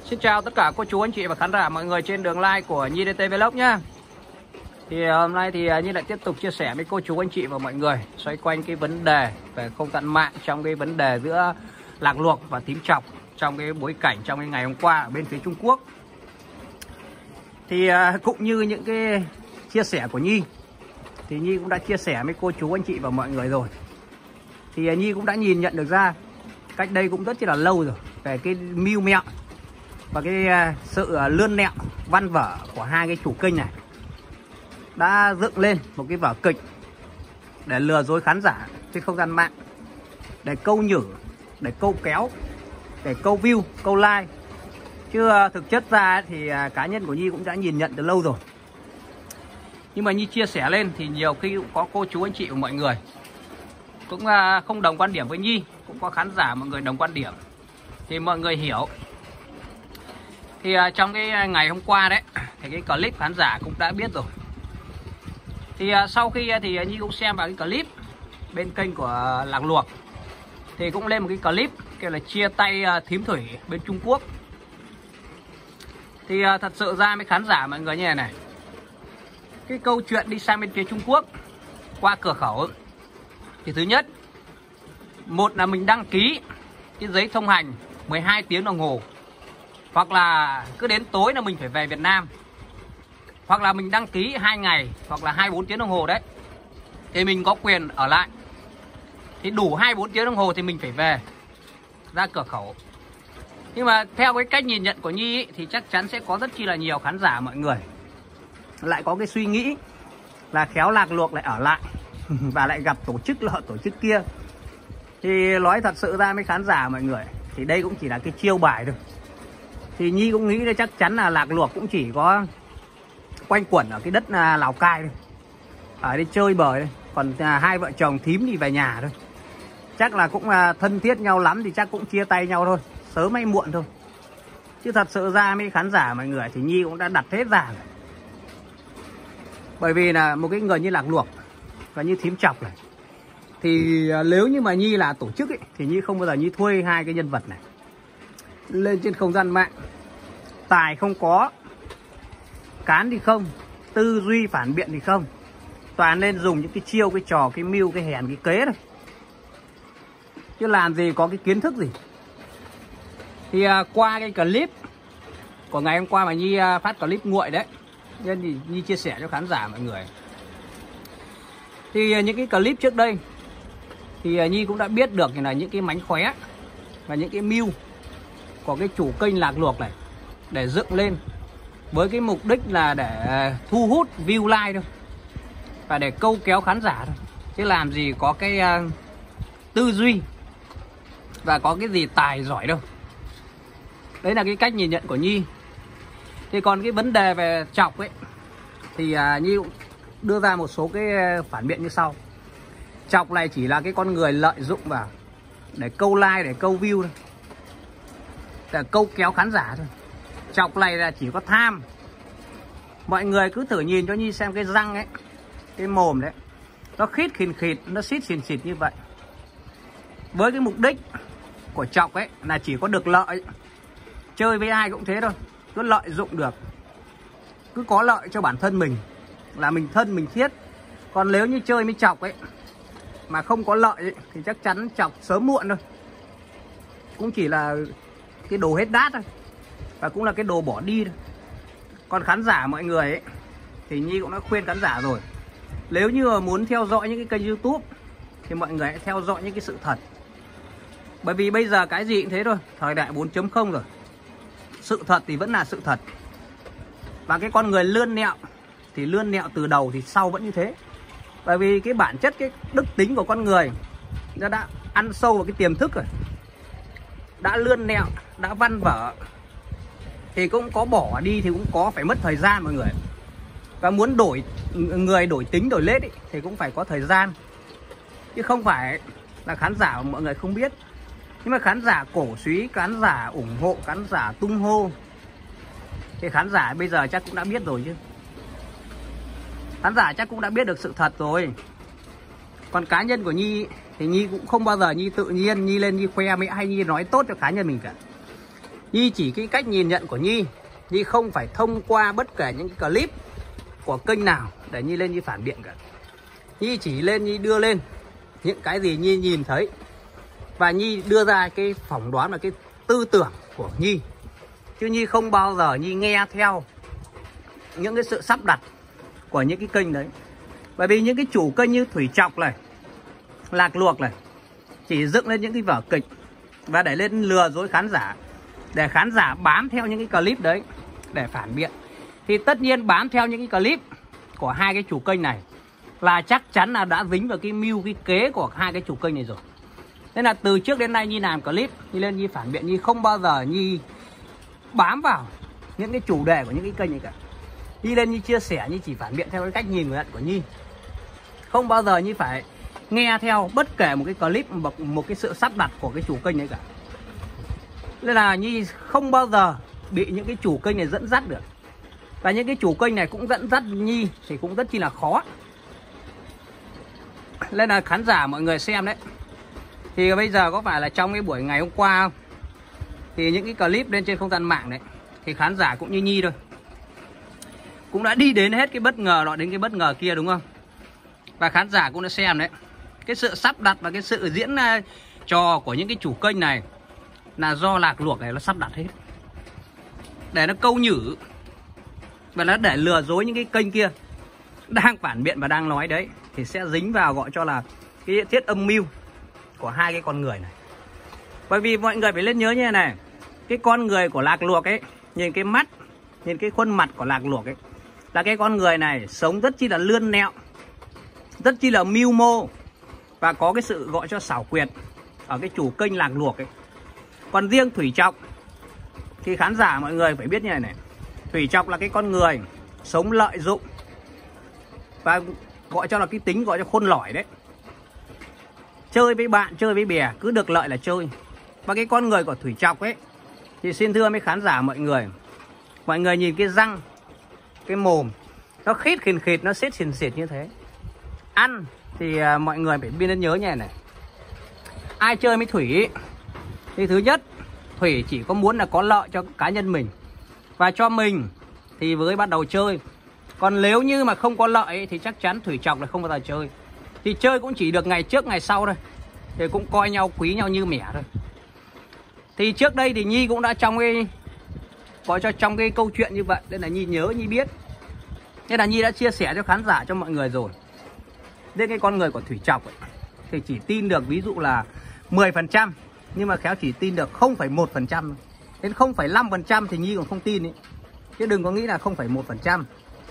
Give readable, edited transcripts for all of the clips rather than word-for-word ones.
Xin chào tất cả cô chú anh chị và khán giả mọi người trên đường live của Nhi DT Vlog nhá. Thì hôm nay thì Nhi lại tiếp tục chia sẻ với cô chú anh chị và mọi người xoay quanh cái vấn đề về không gian mạng, trong cái vấn đề giữa lạc luộc và tím chọc trong cái bối cảnh trong cái ngày hôm qua ở bên phía Trung Quốc. Thì cũng như những cái chia sẻ của Nhi thì Nhi cũng đã chia sẻ với cô chú anh chị và mọi người rồi. Thì Nhi cũng đã nhìn nhận được ra cách đây cũng rất là lâu rồi về cái mưu mẹo và cái sự lươn lẹo văn vở của hai cái chủ kênh này đã dựng lên một cái vở kịch để lừa dối khán giả trên không gian mạng, để câu nhử, để câu kéo, để câu view, câu like. Chứ thực chất ra thì cá nhân của Nhi cũng đã nhìn nhận từ lâu rồi. Nhưng mà Nhi chia sẻ lên thì nhiều khi cũng có cô chú anh chị và mọi người cũng không đồng quan điểm với Nhi, cũng có khán giả mọi người đồng quan điểm thì mọi người hiểu. Thì trong cái ngày hôm qua đấy thì cái clip khán giả cũng đã biết rồi. Thì sau khi thì Nhi cũng xem vào cái clip bên kênh của Lạc Luộc thì cũng lên một cái clip kêu là chia tay thím Thủy bên Trung Quốc. Thì thật sự ra với khán giả mọi người như này, cái câu chuyện đi sang bên phía Trung Quốc qua cửa khẩu thì thứ nhất, một là mình đăng ký cái giấy thông hành 12 tiếng đồng hồ, hoặc là cứ đến tối là mình phải về Việt Nam, hoặc là mình đăng ký 2 ngày hoặc là 24 tiếng đồng hồ đấy thì mình có quyền ở lại. Thì đủ 24 tiếng đồng hồ thì mình phải về ra cửa khẩu. Nhưng mà theo cái cách nhìn nhận của Nhi ý, thì chắc chắn sẽ có rất chi là nhiều khán giả mọi người lại có cái suy nghĩ là khéo Lạc Luộc lại ở lại và lại gặp tổ chức lọ tổ chức kia. Thì nói thật sự ra với khán giả mọi người thì đây cũng chỉ là cái chiêu bài thôi. Thì Nhi cũng nghĩ là chắc chắn là Lạc Luộc cũng chỉ có quanh quẩn ở cái đất Lào Cai thôi, ở đây chơi bời thôi. Còn hai vợ chồng thím đi về nhà thôi. Chắc là cũng thân thiết nhau lắm thì chắc cũng chia tay nhau thôi, sớm hay muộn thôi. Chứ thật sự ra với khán giả mọi người thì Nhi cũng đã đặt hết ra rồi. Bởi vì là một cái người như Lạc Luộc và như thím Chọc này thì nếu như mà Nhi là tổ chức ấy, thì Nhi không bao giờ Nhi thuê hai cái nhân vật này lên trên không gian mạng. Tài không có, cán thì không, tư duy phản biện thì không, toàn nên dùng những cái chiêu, cái trò, cái mưu, cái hèn, cái kế thôi, chứ làm gì có cái kiến thức gì. Thì qua cái clip của ngày hôm qua mà Nhi phát clip nguội đấy, nên thì Nhi chia sẻ cho khán giả mọi người. Thì những cái clip trước đây thì Nhi cũng đã biết được là những cái mánh khóe và những cái mưu của cái chủ kênh Lạc Luộc này để dựng lên với cái mục đích là để thu hút view like thôi và để câu kéo khán giả thôi, chứ làm gì có cái tư duy và có cái gì tài giỏi đâu. Đấy là cái cách nhìn nhận của Nhi. Thì còn cái vấn đề về Chọc ấy thì Nhi cũng đưa ra một số cái phản biện như sau. Chọc này chỉ là cái con người lợi dụng vào để câu like, để câu view thôi, để câu kéo khán giả thôi. Chọc này là chỉ có tham. Mọi người cứ thử nhìn cho Nhi xem cái răng ấy, cái mồm đấy, nó khít khìn khịt, nó xít xìn xịt như vậy. Với cái mục đích của Chọc ấy là chỉ có được lợi. Chơi với ai cũng thế thôi, cứ lợi dụng được, cứ có lợi cho bản thân mình là mình thân mình thiết. Còn nếu như chơi với Chọc ấy mà không có lợi ấy, thì chắc chắn Chọc sớm muộn thôi cũng chỉ là cái đồ hết đát thôi, và cũng là cái đồ bỏ đi thôi. Còn khán giả mọi người ấy thì Nhi cũng đã khuyên khán giả rồi, nếu như mà muốn theo dõi những cái kênh YouTube thì mọi người hãy theo dõi những cái sự thật. Bởi vì bây giờ cái gì cũng thế thôi, thời đại 4.0 rồi, sự thật thì vẫn là sự thật. Và cái con người lươn nẹo thì lươn nẹo từ đầu thì sau vẫn như thế. Bởi vì cái bản chất, cái đức tính của con người nó đã ăn sâu vào cái tiềm thức rồi. Đã lươn nẹo, đã văn vở thì cũng có bỏ đi, thì cũng có phải mất thời gian mọi người. Và muốn đổi người, đổi tính, đổi lết ý, thì cũng phải có thời gian. Chứ không phải là khán giả mọi người không biết. Nhưng mà khán giả cổ suý, khán giả ủng hộ, khán giả tung hô thì khán giả bây giờ chắc cũng đã biết rồi chứ. Khán giả chắc cũng đã biết được sự thật rồi. Còn cá nhân của Nhi thì Nhi cũng không bao giờ Nhi tự nhiên Nhi lên Nhi khoe mẽ hay Nhi nói tốt cho cá nhân mình cả. Nhi chỉ cái cách nhìn nhận của Nhi không phải thông qua bất kể những cái clip của kênh nào để Nhi lên Nhi phản biện cả. Nhi chỉ lên Nhi đưa lên những cái gì Nhi nhìn thấy, và Nhi đưa ra cái phỏng đoán và cái tư tưởng của Nhi, chứ Nhi không bao giờ Nhi nghe theo những cái sự sắp đặt của những cái kênh đấy. Bởi vì những cái chủ kênh như Thủy Trọc này, Lạc Luộc này chỉ dựng lên những cái vở kịch và để lên lừa dối khán giả, để khán giả bám theo những cái clip đấy để phản biện. Thì tất nhiên bám theo những cái clip của hai cái chủ kênh này là chắc chắn là đã dính vào cái mưu cái kế của hai cái chủ kênh này rồi. Nên là từ trước đến nay Nhi làm clip, Nhi lên Nhi phản biện, Nhi không bao giờ Nhi bám vào những cái chủ đề của những cái kênh này cả. Nhi lên Nhi chia sẻ, Nhi chỉ phản biện theo cái cách nhìn nhận của Nhi. Không bao giờ Nhi phải nghe theo bất kể một cái clip, một cái sự sắp đặt của cái chủ kênh này cả. Nên là Nhi không bao giờ bị những cái chủ kênh này dẫn dắt được. Và những cái chủ kênh này cũng dẫn dắt Nhi thì cũng rất chi là khó. Nên là khán giả mọi người xem đấy, thì bây giờ có phải là trong cái buổi ngày hôm qua không? Thì những cái clip lên trên không gian mạng đấy, thì khán giả cũng như Nhi thôi, cũng đã đi đến hết cái bất ngờ nọ đến cái bất ngờ kia, đúng không? Và khán giả cũng đã xem đấy, cái sự sắp đặt và cái sự diễn trò của những cái chủ kênh này là do Lạc Luộc này nó sắp đặt hết, để nó câu nhử và nó để lừa dối những cái kênh kia đang phản biện và đang nói đấy, thì sẽ dính vào gọi cho là cái thiết âm mưu của hai cái con người này. Bởi vì mọi người phải lên nhớ như thế này, cái con người của Lạc Luộc ấy, nhìn cái mắt, nhìn cái khuôn mặt của Lạc Luộc ấy, là cái con người này sống rất chi là lươn nẹo, rất chi là mưu mô, và có cái sự gọi cho xảo quyệt ở cái chủ kênh Lạc Luộc ấy. Còn riêng Thủy Trọc thì khán giả mọi người phải biết như này, Thủy Trọc là cái con người sống lợi dụng và gọi cho là cái tính gọi cho khôn lỏi đấy. Chơi với bạn, chơi với bè, cứ được lợi là chơi. Và cái con người của Thủy Trọc ấy, thì xin thưa với khán giả mọi người nhìn cái răng, cái mồm nó khít khìn khịt, nó xít xìn xịt như thế. Ăn thì mọi người phải biết nên nhớ như này, ai chơi với Thủy thì thứ nhất, Thủy chỉ có muốn là có lợi cho cá nhân mình và cho mình thì mới bắt đầu chơi. Còn nếu như mà không có lợi thì chắc chắn Thủy Trọc là không bao giờ chơi. Thì chơi cũng chỉ được ngày trước ngày sau thôi, thì cũng coi nhau quý nhau như mẻ thôi. Thì trước đây thì Nhi cũng đã trong cái câu chuyện như vậy, nên là Nhi nhớ, Nhi biết, nên là Nhi đã chia sẻ cho khán giả, cho mọi người rồi. Đến cái con người của Thủy Trọc ấy, thì chỉ tin được ví dụ là 10%, nhưng mà khéo chỉ tin được 0,1%, đến 0,5% thì Nhi còn không tin ấy, chứ đừng có nghĩ là 0,1%.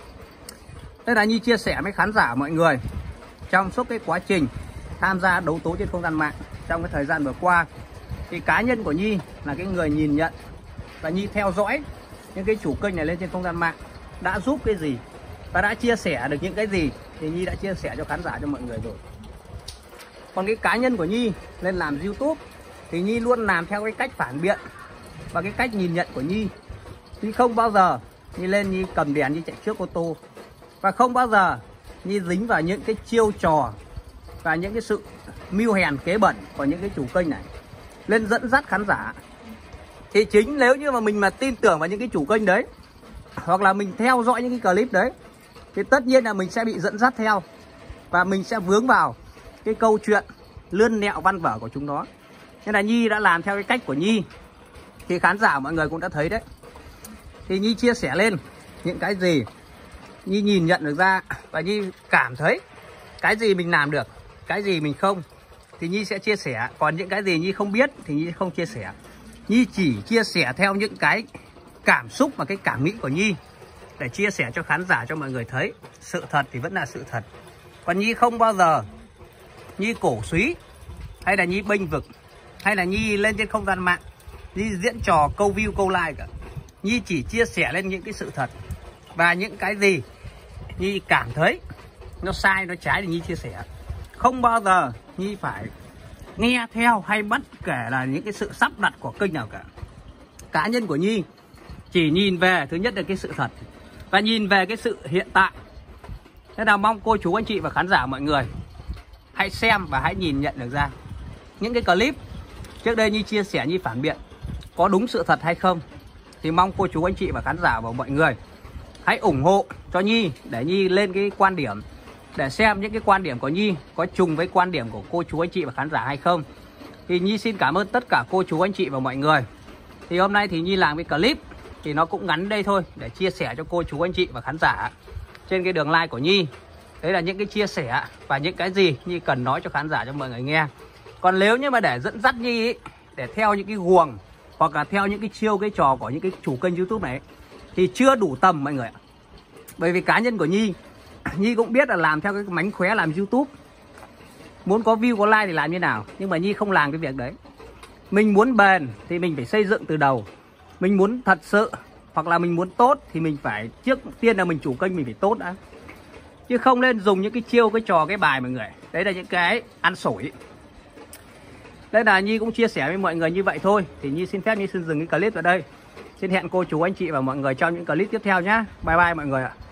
Nên là Nhi chia sẻ với khán giả mọi người trong suốt cái quá trình tham gia đấu tố trên không gian mạng trong cái thời gian vừa qua, thì cá nhân của Nhi là cái người nhìn nhận và Nhi theo dõi những cái chủ kênh này lên trên không gian mạng đã giúp cái gì và đã chia sẻ được những cái gì thì Nhi đã chia sẻ cho khán giả, cho mọi người rồi. Còn cái cá nhân của Nhi lên làm YouTube thì Nhi luôn làm theo cái cách phản biện và cái cách nhìn nhận của Nhi. Nhi không bao giờ Nhi lên Nhi cầm đèn Nhi chạy trước ô tô, và không bao giờ Nhi dính vào những cái chiêu trò và những cái sự mưu hèn kế bẩn của những cái chủ kênh này lên dẫn dắt khán giả. Thì chính nếu như mà mình mà tin tưởng vào những cái chủ kênh đấy, hoặc là mình theo dõi những cái clip đấy, thì tất nhiên là mình sẽ bị dẫn dắt theo, và mình sẽ vướng vào cái câu chuyện lươn nẹo văn vở của chúng nó. Nên là Nhi đã làm theo cái cách của Nhi, thì khán giả mọi người cũng đã thấy đấy. Thì Nhi chia sẻ lên những cái gì Nhi nhìn nhận được ra, và Nhi cảm thấy cái gì mình làm được, cái gì mình không thì Nhi sẽ chia sẻ. Còn những cái gì Nhi không biết thì Nhi không chia sẻ. Nhi chỉ chia sẻ theo những cái cảm xúc và cái cảm nghĩ của Nhi, để chia sẻ cho khán giả, cho mọi người thấy sự thật thì vẫn là sự thật. Còn Nhi không bao giờ Nhi cổ suý, hay là Nhi bênh vực, hay là Nhi lên trên không gian mạng Nhi diễn trò câu view câu like cả. Nhi chỉ chia sẻ lên những cái sự thật, và những cái gì Nhi cảm thấy nó sai, nó trái thì Nhi chia sẻ. Không bao giờ Nhi phải nghe theo hay bất kể là những cái sự sắp đặt của kênh nào cả. Cá nhân của Nhi chỉ nhìn về thứ nhất là cái sự thật, và nhìn về cái sự hiện tại. Thế nào mong cô chú anh chị và khán giả mọi người hãy xem và hãy nhìn nhận được ra những cái clip trước đây Nhi chia sẻ, Nhi phản biện có đúng sự thật hay không. Thì mong cô chú anh chị và khán giả và mọi người hãy ủng hộ cho Nhi để Nhi lên cái quan điểm, để xem những cái quan điểm của Nhi có trùng với quan điểm của cô chú anh chị và khán giả hay không. Thì Nhi xin cảm ơn tất cả cô chú anh chị và mọi người. Thì hôm nay thì Nhi làm cái clip thì nó cũng ngắn đây thôi, để chia sẻ cho cô chú anh chị và khán giả trên cái đường live của Nhi. Đấy là những cái chia sẻ và những cái gì Nhi cần nói cho khán giả, cho mọi người nghe. Còn nếu như mà để dẫn dắt Nhi ý, để theo những cái guồng hoặc là theo những cái chiêu cái trò của những cái chủ kênh YouTube này thì chưa đủ tầm mọi người ạ. Bởi vì cá nhân của Nhi cũng biết là làm theo cái mánh khóe làm YouTube, muốn có view có like thì làm như nào, nhưng mà Nhi không làm cái việc đấy. Mình muốn bền thì mình phải xây dựng từ đầu. Mình muốn thật sự hoặc là mình muốn tốt thì mình phải trước tiên là mình chủ kênh mình phải tốt đã, chứ không nên dùng những cái chiêu cái trò cái bài mọi người. Đấy là những cái ăn sổi. Đây là Nhi cũng chia sẻ với mọi người như vậy thôi. Thì Nhi xin phép Nhi xin dừng cái clip ở đây. Xin hẹn cô chú anh chị và mọi người trong những clip tiếp theo nhé. Bye bye mọi người ạ.